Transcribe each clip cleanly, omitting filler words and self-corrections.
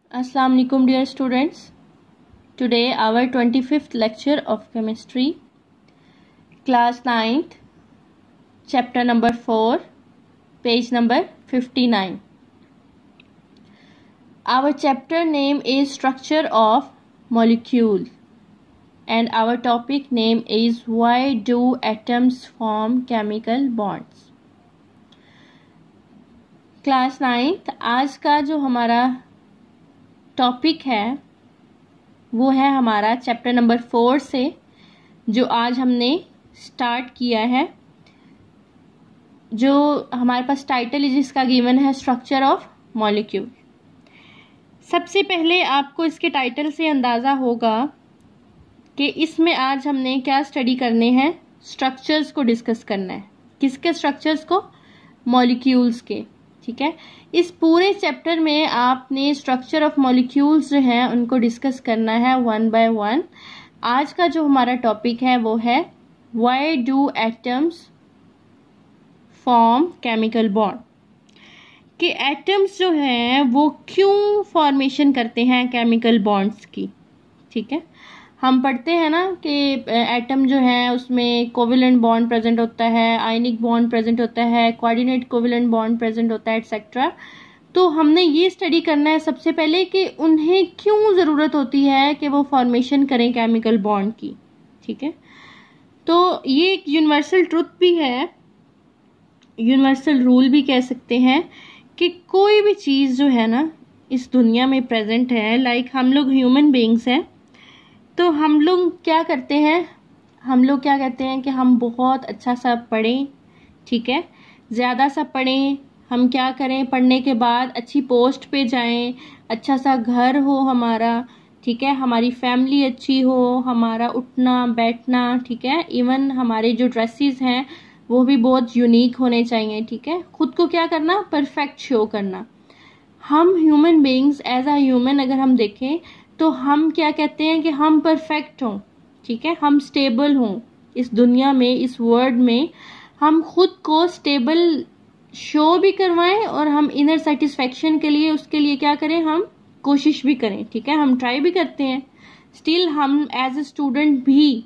Assalamu alaikum dear students. Today our 25th lecture of chemistry, class 9th, chapter number 4, page number 59. Our chapter name is structure of molecule and our topic name is why do atoms form chemical bonds. Class 9th आज का जो हमारा topic है वो है हमारा chapter number 4 से, जो आज हमने स्टार्ट किया है। जो हमारे पास टाइटल है जिसका गिवन है स्ट्रक्चर ऑफ मॉलिक्यूल। सबसे पहले आपको इसके टाइटल से अंदाज़ा होगा कि इसमें आज हमने क्या स्टडी करने हैं, स्ट्रक्चर्स को डिस्कस करना है। किसके स्ट्रक्चर्स को? मॉलिक्यूल्स के। ठीक है, इस पूरे चैप्टर में आपने स्ट्रक्चर ऑफ मॉलिक्यूल्स जो हैं उनको डिस्कस करना है वन बाय वन। आज का जो हमारा टॉपिक है वो है why do atoms form chemical bond, कि एटम्स जो हैं वो क्यों फॉर्मेशन करते हैं केमिकल बॉन्ड्स की। ठीक है, हम पढ़ते हैं ना कि एटम जो है उसमें कोवेलेंट बॉन्ड प्रेजेंट होता है, आयनिक बॉन्ड प्रेजेंट होता है, कोऑर्डिनेट कोवेलेंट बॉन्ड प्रेजेंट होता है, एटसेट्रा। तो हमने ये स्टडी करना है सबसे पहले कि उन्हें क्यों ज़रूरत होती है कि वो फॉर्मेशन करें केमिकल बॉन्ड की। ठीक है, तो ये एक यूनिवर्सल ट्रुथ भी है, यूनिवर्सल रूल भी कह सकते हैं कि कोई भी चीज़ जो है ना इस दुनिया में प्रेजेंट है, लाइक हम लोग ह्यूमन बीइंग्स हैं, तो हम लोग क्या करते हैं, हम लोग क्या कहते हैं कि हम बहुत अच्छा सा पढ़ें। ठीक है, ज़्यादा सा पढ़ें। हम क्या करें, पढ़ने के बाद अच्छी पोस्ट पे जाएं, अच्छा सा घर हो हमारा। ठीक है, हमारी फैमिली अच्छी हो, हमारा उठना बैठना, ठीक है, इवन हमारे जो ड्रेसेस हैं वो भी बहुत यूनिक होने चाहिए। ठीक है, खुद को क्या करना, परफेक्ट शो करना। हम human beings as a human अगर हम देखें तो हम क्या कहते हैं कि हम परफेक्ट हों। ठीक है, हम स्टेबल हों इस दुनिया में, इस वर्ल्ड में हम खुद को स्टेबल शो भी करवाएं और हम इनर सेटिस्फेक्शन के लिए उसके लिए क्या करें, हम कोशिश भी करें। ठीक है, हम ट्राई भी करते हैं। स्टिल हम एज ए स्टूडेंट भी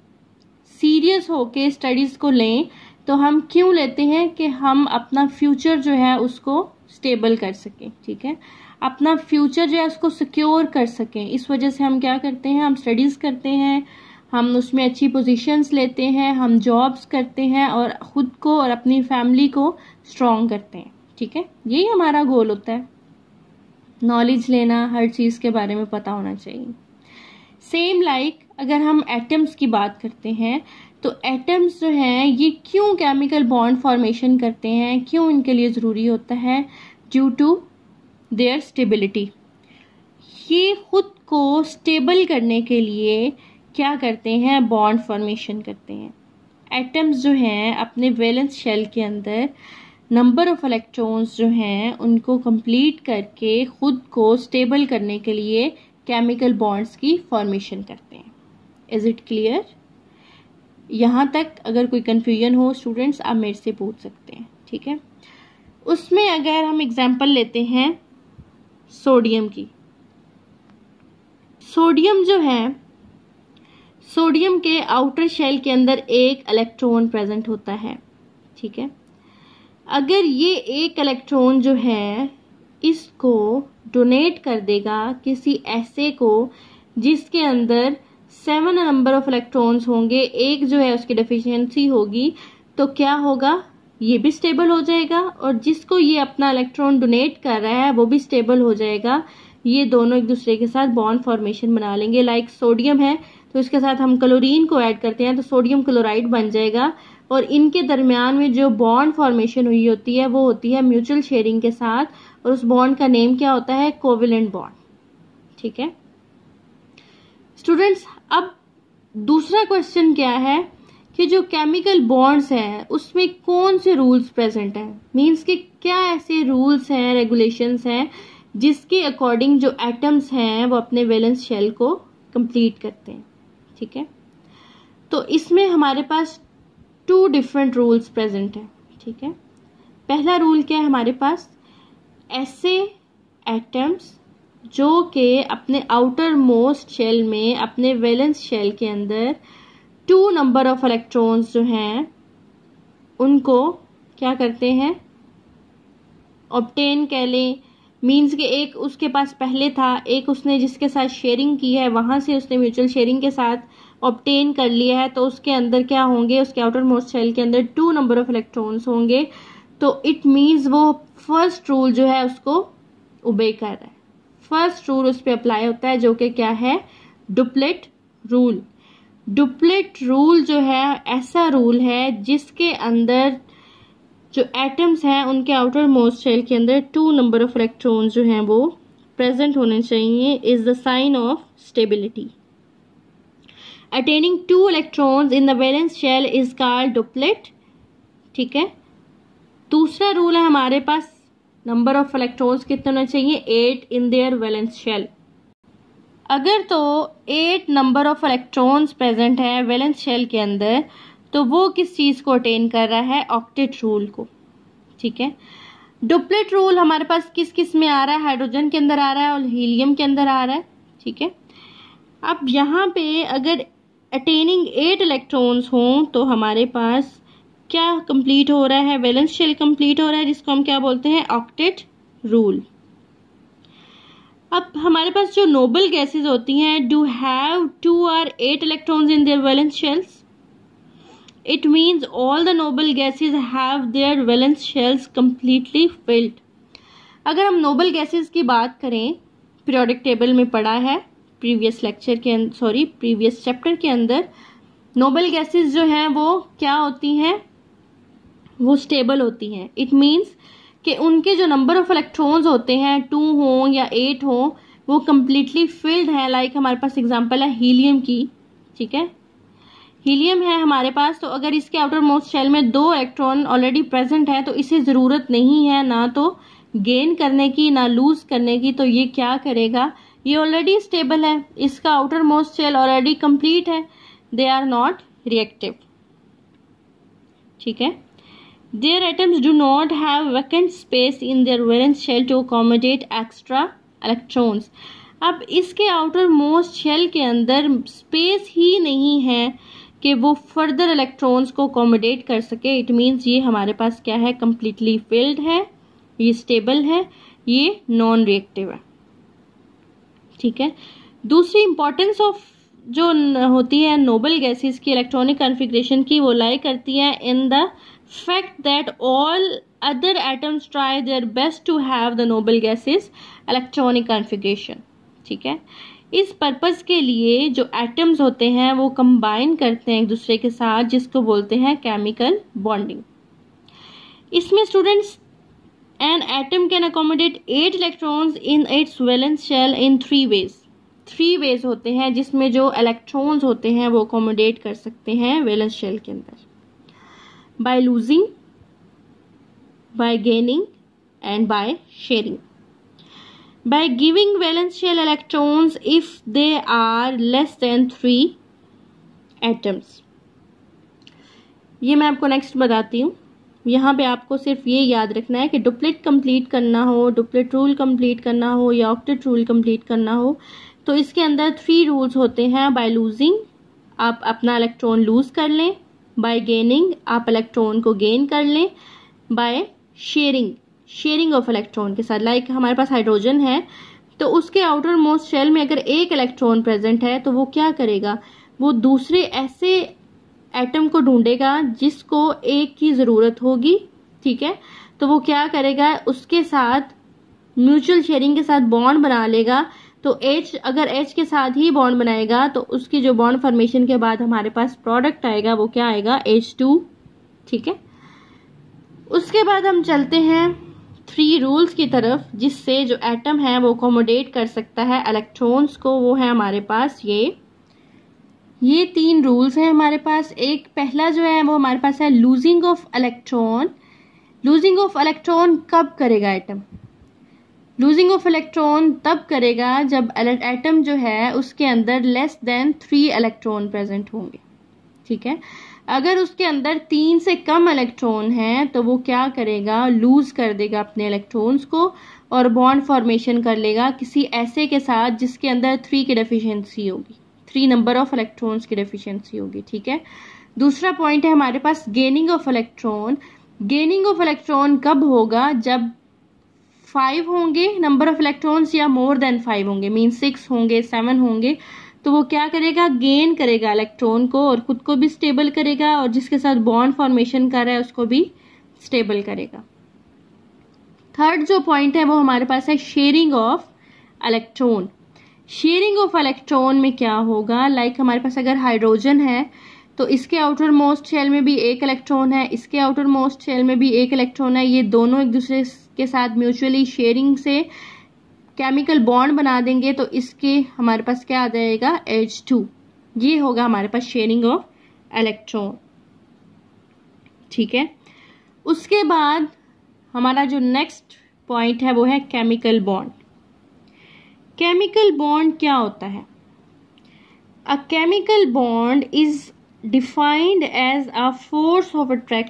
सीरियस होके स्टडीज़ को लें, तो हम क्यों लेते हैं कि हम अपना फ्यूचर जो है उसको स्टेबल कर सकें। ठीक है, अपना फ्यूचर जो है उसको सिक्योर कर सकें। इस वजह से हम क्या करते हैं, हम स्टडीज़ करते हैं, हम उसमें अच्छी पोजीशंस लेते हैं, हम जॉब्स करते हैं और ख़ुद को और अपनी फैमिली को स्ट्रॉन्ग करते हैं। ठीक है, यही हमारा गोल होता है। नॉलेज लेना, हर चीज़ के बारे में पता होना चाहिए। सेम लाइक अगर हम एटम्स की बात करते हैं तो एटम्स जो हैं ये क्यों केमिकल बॉन्ड फॉर्मेशन करते हैं, क्यों इनके लिए ज़रूरी होता है? Due to their stability. ये खुद को स्टेबल करने के लिए क्या करते हैं, बॉन्ड फॉर्मेशन करते हैं। एटम्स जो हैं अपने वैलेंस शेल के अंदर नंबर ऑफ इलेक्ट्रॉन्स जो हैं उनको कंप्लीट करके खुद को स्टेबल करने के लिए केमिकल बॉन्ड्स की फॉर्मेशन करते हैं। Is it clear? यहाँ तक अगर कोई कंफ्यूजन हो स्टूडेंट्स आप मेरे से पूछ सकते हैं। ठीक है, उसमें अगर हम एग्जांपल लेते हैं सोडियम की। सोडियम जो है, सोडियम के आउटर शेल के अंदर एक इलेक्ट्रॉन प्रेजेंट होता है। ठीक है, अगर ये एक इलेक्ट्रॉन जो है इसको डोनेट कर देगा किसी ऐसे को जिसके अंदर 7 नंबर ऑफ इलेक्ट्रॉन्स होंगे, एक जो है उसकी डेफिशिएंसी होगी, तो क्या होगा, ये भी स्टेबल हो जाएगा और जिसको ये अपना इलेक्ट्रॉन डोनेट कर रहा है वो भी स्टेबल हो जाएगा। ये दोनों एक दूसरे के साथ बॉन्ड फॉर्मेशन बना लेंगे। लाइक सोडियम है तो इसके साथ हम क्लोरीन को ऐड करते हैं तो सोडियम क्लोराइड बन जाएगा और इनके दरमियान में जो बॉन्ड फॉर्मेशन हुई होती है वो होती है म्यूचुअल शेयरिंग के साथ, और उस बॉन्ड का नेम क्या होता है, कोवेलेंट बॉन्ड। ठीक है स्टूडेंट्स, अब दूसरा क्वेश्चन क्या है कि जो केमिकल बॉन्ड्स हैं उसमें कौन से रूल्स प्रेजेंट हैं, मींस कि क्या ऐसे रूल्स हैं, रेगुलेशंस हैं जिसके अकॉर्डिंग जो एटम्स हैं वो अपने वैलेंस शेल को कंप्लीट करते हैं। ठीक है, तो इसमें हमारे पास 2 डिफरेंट रूल्स प्रेजेंट हैं। ठीक है, पहला रूल क्या है हमारे पास, ऐसे एटम्स जो कि अपने आउटर मोस्ट शेल में, अपने वैलेंस शेल के अंदर 2 नंबर ऑफ इलेक्ट्रॉन्स जो हैं उनको क्या करते हैं, ऑब्टेन कह लें, मीन्स कि एक उसके पास पहले था, एक उसने जिसके साथ शेयरिंग की है वहां से उसने म्यूचुअल शेयरिंग के साथ ऑब्टेन कर लिया है, तो उसके अंदर क्या होंगे, उसके आउटर मोस्ट शेल के अंदर 2 नंबर ऑफ इलेक्ट्रॉन्स होंगे। तो इट मीन्स वो फर्स्ट रूल जो है उसको ओबे कर रहा है, फर्स्ट रूल उस पर अप्लाई होता है, जो कि क्या है, डुप्लेट रूल। डुप्लेट रूल जो है ऐसा रूल है जिसके अंदर जो एटम्स हैं उनके आउटर मोस्ट शेल के अंदर 2 नंबर ऑफ इलेक्ट्रॉन्स जो हैं वो प्रेजेंट होने चाहिए, is the sign of stability. Attaining 2 electrons in the valence shell is called duplet. ठीक है, दूसरा रूल है हमारे पास, नंबर ऑफ इलेक्ट्रॉन्स कितने होने चाहिए, 8 इन देयर वैलेंस शेल। अगर तो 8 नंबर ऑफ इलेक्ट्रॉन्स प्रेजेंट है वैलेंस शेल के अंदर, तो वो किस चीज को अटेन कर रहा है, ऑक्टेट रूल को। ठीक है, डुप्लेट रूल हमारे पास किस किस में आ रहा है, हाइड्रोजन के अंदर आ रहा है और हीलियम के अंदर आ रहा है। ठीक है, अब यहाँ पे अगर अटेनिंग 8 इलेक्ट्रॉन्स हों तो हमारे पास क्या कंप्लीट हो रहा है, वैलेंस शेल कंप्लीट हो रहा है, जिसको हम क्या बोलते हैं, ऑक्टेट रूल। अब हमारे पास जो नोबल गैसेस होती हैं, do have 2 or 8 electrons in their valence shells. It means all the noble gases have their valence shells completely filled. अगर हम नोबल गैसेस की बात करें, पीरियोडिक टेबल में पढ़ा है प्रीवियस चैप्टर के अंदर, नोबल गैसेस जो हैं वो क्या होती हैं, वो स्टेबल होती हैं। इट मीन्स कि उनके जो नंबर ऑफ इलेक्ट्रॉन्स होते हैं 2 हो या 8 हो, वो कम्प्लीटली फिल्ड है। लाइक हमारे पास एग्जांपल है हीलियम की। ठीक है, हीलियम है हमारे पास, तो अगर इसके आउटर मोस्ट शेल में 2 इलेक्ट्रॉन ऑलरेडी प्रेजेंट है तो इसे जरूरत नहीं है ना तो गेन करने की ना लूज करने की, तो ये क्या करेगा, ये ऑलरेडी स्टेबल है, इसका outermost shell already complete है, दे आर नॉट रिएक्टिव। ठीक है, their atoms do not have vacant space in their valence shell to accommodate extra electrons. अब इसके आउटर मोस्ट शेल के अंदर स्पेस ही नहीं है कि वो फर्दर इलेक्ट्रॉन्स को अकोमोडेट कर सके। इट मीन्स ये हमारे पास क्या है, कंप्लीटली फिल्ड है, ये स्टेबल है, ये नॉन रिएक्टिव है। ठीक है, दूसरी इंपॉर्टेंस ऑफ जो होती है नोबल गैसेस की इलेक्ट्रॉनिक कॉन्फ़िगरेशन की, वो लाई करती है in the fact that all other atoms try their best to have the noble gases electronic configuration. ठीक है, इस पर्पस के लिए जो एटम्स होते हैं वो कंबाइन करते हैं एक दूसरे के साथ, जिसको बोलते हैं केमिकल बॉन्डिंग। इसमें students, an atom can accommodate 8 electrons in its valence shell in 3 ways। 3 ways होते हैं जिसमें जो इलेक्ट्रॉन्स होते हैं वो अकोमोडेट कर सकते हैं वैलेंस शेल के अंदर, by losing, by gaining and by sharing. By giving valence shell electrons if they are less than 3 atoms। ये मैं आपको नेक्स्ट बताती हूँ। यहाँ पे आपको सिर्फ ये याद रखना है कि डुप्लेट कंप्लीट करना हो, डुप्लेट रूल कंप्लीट करना हो या ऑक्टेट रूल कंप्लीट करना हो, तो इसके अंदर 3 रूल्स होते हैं। बाय लूजिंग, आप अपना इलेक्ट्रॉन लूज कर लें, बाय गेनिंग, आप इलेक्ट्रॉन को गेन कर लें, बाय शेयरिंग ऑफ इलेक्ट्रॉन के साथ। लाइक हमारे पास हाइड्रोजन है, तो उसके आउटर मोस्ट शेल में अगर 1 इलेक्ट्रॉन प्रेजेंट है तो वो क्या करेगा, वो दूसरे ऐसे एटम को ढूंढेगा जिसको 1 की जरूरत होगी। ठीक है, तो वो क्या करेगा, उसके साथ म्यूचुअल शेयरिंग के साथ बॉन्ड बना लेगा। तो H, अगर H के साथ ही बॉन्ड बनाएगा तो उसकी जो बॉन्ड फॉर्मेशन के बाद हमारे पास प्रोडक्ट आएगा वो क्या आएगा, H2। ठीक है, उसके बाद हम चलते हैं 3 रूल्स की तरफ, जिससे जो एटम है वो अकोमोडेट कर सकता है इलेक्ट्रॉन्स को। वो है हमारे पास ये 3 रूल्स हैं हमारे पास। एक पहला जो है वो हमारे पास है losing of electron. Losing of electron कब करेगा एटम, लूजिंग ऑफ इलेक्ट्रॉन तब करेगा जब एटम जो है उसके अंदर लेस देन 3 इलेक्ट्रॉन प्रेजेंट होंगे। ठीक है, अगर उसके अंदर 3 से कम इलेक्ट्रॉन हैं तो वो क्या करेगा, लूज कर देगा अपने इलेक्ट्रॉन्स को और बॉन्ड फॉर्मेशन कर लेगा किसी ऐसे के साथ जिसके अंदर 3 की डेफिशिएंसी होगी, 3 नंबर ऑफ इलेक्ट्रॉन्स की डेफिशिएंसी होगी। ठीक है। दूसरा पॉइंट है हमारे पास gaining of electron. Gaining of electron कब होगा? जब 5 होंगे नंबर ऑफ इलेक्ट्रॉन्स या मोर देन 5 होंगे, मीन 6 होंगे, 7 होंगे, तो वो क्या करेगा? गेन करेगा इलेक्ट्रॉन को और खुद को भी स्टेबल करेगा और जिसके साथ बॉन्ड फॉर्मेशन कर रहा है उसको भी स्टेबल करेगा। थर्ड जो पॉइंट है वो हमारे पास है sharing of electron. Sharing of electron में क्या होगा? लाइक हमारे पास अगर हाइड्रोजन है तो इसके आउटर मोस्ट शेल में भी एक इलेक्ट्रॉन है, इसके आउटर मोस्ट शेल में भी एक इलेक्ट्रॉन है, ये दोनों एक दूसरे के साथ म्यूचुअली शेयरिंग से केमिकल बॉन्ड बना देंगे तो इसके हमारे पास क्या आ जाएगा? H2। ये होगा हमारे पास शेयरिंग ऑफ इलेक्ट्रॉन। ठीक है। उसके बाद हमारा जो नेक्स्ट पॉइंट है वो है केमिकल बॉन्ड। केमिकल बॉन्ड क्या होता है? A chemical bond is defined as a force of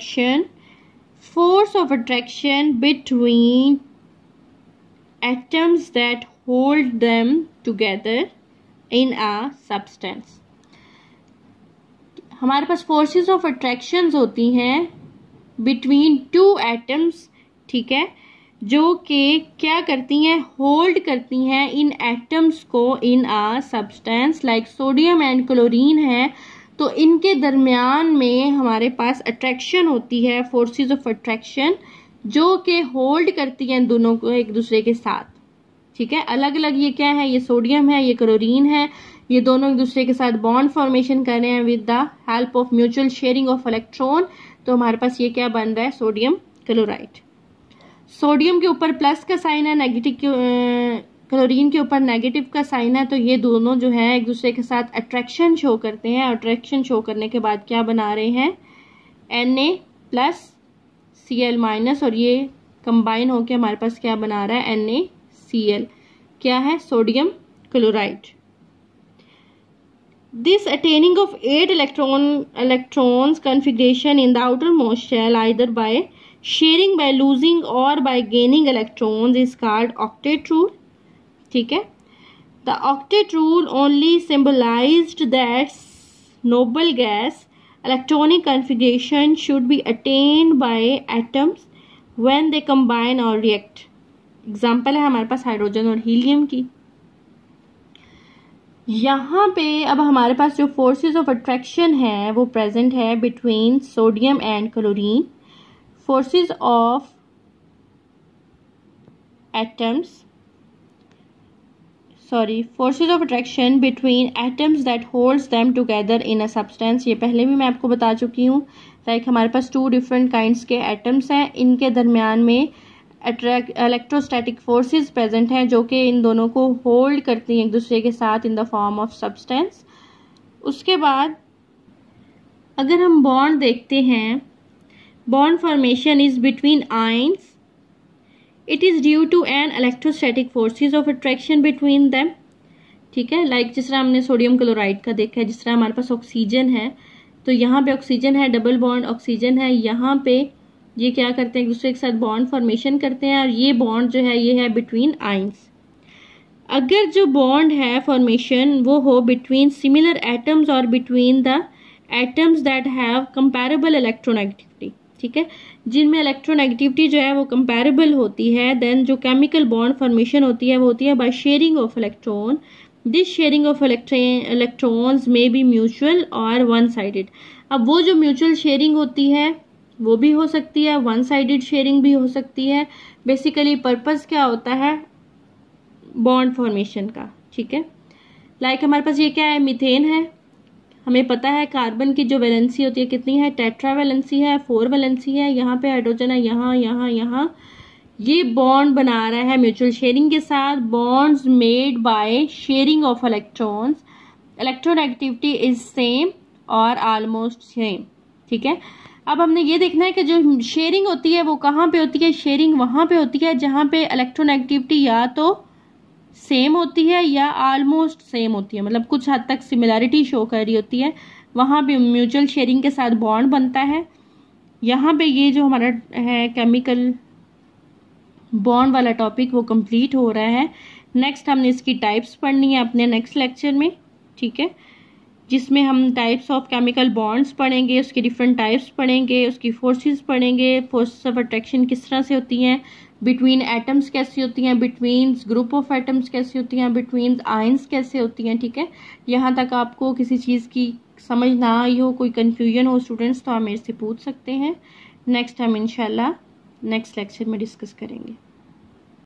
attraction between atoms that hold them together in a substance। हमारे पास forces of attractions होती हैं between 2 atoms, ठीक है, जो कि क्या करती हैं? होल्ड करती हैं इन एटम्स को in a substance. Like sodium and chlorine है तो इनके दरमियान में हमारे पास अट्रैक्शन होती है, फोर्सेस ऑफ अट्रैक्शन, जो कि होल्ड करती हैं दोनों को एक दूसरे के साथ। ठीक है। अलग अलग ये क्या है? ये सोडियम है, ये क्लोरीन है, ये दोनों एक दूसरे के साथ बॉन्ड फॉर्मेशन कर रहे हैं with the help of mutual sharing of electron. तो हमारे पास ये क्या बन रहा है? Sodium chloride. सोडियम के ऊपर प्लस का साइन है, नेगेटिव क्लोरीन के ऊपर नेगेटिव का साइन है, तो ये दोनों जो है एक दूसरे के साथ अट्रैक्शन शो करते हैं। अट्रैक्शन शो करने के बाद क्या बना रहे हैं? Na+Cl- और ये कंबाइन होकर हमारे पास क्या बना रहा है? NaCl। क्या है? Sodium chloride. This attaining of 8 electrons configuration in the outermost shell either by sharing, by losing or by gaining electrons is called octet rule। ठीक है। The octet rule only symbolized that noble gas electronic configuration should be attained by atoms when they combine or react। Example है हमारे पास hydrogen और helium की। यहाँ पे अब हमारे पास जो फोर्सेस ऑफ अट्रैक्शन है वो प्रेजेंट है between sodium and chlorine. Forces of attraction between atoms that holds them together in a substance. ये पहले भी मैं आपको बता चुकी हूँ। लाइक हमारे पास 2 डिफरेंट काइंड्स के एटम्स हैं, इनके दरमियान में इलेक्ट्रोस्टैटिक फोर्सेस प्रेजेंट हैं जो कि इन दोनों को होल्ड करती हैं एक दूसरे के साथ in the form of substance. उसके बाद अगर हम बॉन्ड देखते हैं, bond formation is between ions. It is due to an electrostatic forces of attraction between them. ठीक है। लाइक जिस तरह हमने सोडियम क्लोराइड का देखा है, जिस तरह हमारे पास ऑक्सीजन है तो यहाँ पे ऑक्सीजन है, डबल बॉन्ड ऑक्सीजन है, यहाँ पे ये क्या करते हैं? एक दूसरे के साथ बॉन्ड फॉर्मेशन करते हैं और ये बॉन्ड जो है ये है बिटवीन आयंस। अगर जो बॉन्ड है फॉर्मेशन वो हो बिटवीन सिमिलर एटम्स और between the atoms that have comparable electronegativity, ठीक है, जिनमें इलेक्ट्रोनेगेटिविटी जो है वो कंपैरेबल होती है, देन जो केमिकल बॉन्ड फॉर्मेशन होती है वो होती है by sharing of electron. This sharing of electrons में बी म्यूचुअल और वन साइडेड। अब वो जो म्यूचुअल शेयरिंग होती है वो भी हो सकती है, वन साइडेड शेयरिंग भी हो सकती है। बेसिकली पर्पस क्या होता है? बॉन्ड फॉर्मेशन का। ठीक है। लाइक हमारे पास ये क्या है? मीथेन है। हमें पता है कार्बन की जो वैलेंसी होती है कितनी है? टेट्रा वैलेंसी है, 4 वैलेंसी है। यहाँ पे हाइड्रोजन है, यहाँ यहाँ यहाँ। ये बॉन्ड बना रहा है म्यूचुअल शेयरिंग के साथ। Bonds made by sharing of electrons, electronegativity is same और ऑलमोस्ट सेम। ठीक है। अब हमने ये देखना है कि जो शेयरिंग होती है वो कहाँ पे होती है? शेयरिंग वहां पे होती है जहां पे इलेक्ट्रोनेगेटिविटी या तो सेम होती है या ऑलमोस्ट सेम होती है, मतलब कुछ हद तक सिमिलैरिटी शो कर रही होती है, वहां पे म्यूचुअल शेयरिंग के साथ बॉन्ड बनता है। यहाँ पे ये जो हमारा है केमिकल बॉन्ड वाला टॉपिक वो कंप्लीट हो रहा है। नेक्स्ट हमने इसकी टाइप्स पढ़नी है अपने नेक्स्ट लेक्चर में, ठीक है, जिसमें हम टाइप्स ऑफ केमिकल बॉन्ड्स पढ़ेंगे, उसके डिफरेंट टाइप्स पढ़ेंगे, उसकी फोर्सेस पढ़ेंगे, फोर्सेस ऑफ अट्रैक्शन किस तरह से होती हैं, बिटवीन एटम्स कैसी होती हैं, बिटवीन ग्रुप ऑफ एटम्स कैसी होती हैं, बिटवीन आयंस कैसे होती हैं, ठीक है। यहाँ तक आपको किसी चीज़ की समझ ना आई हो, कोई कन्फ्यूजन हो स्टूडेंट्स, तो आप मेरे से पूछ सकते हैं। नेक्स्ट हम इंशाल्लाह नेक्स्ट लेक्चर में डिस्कस करेंगे।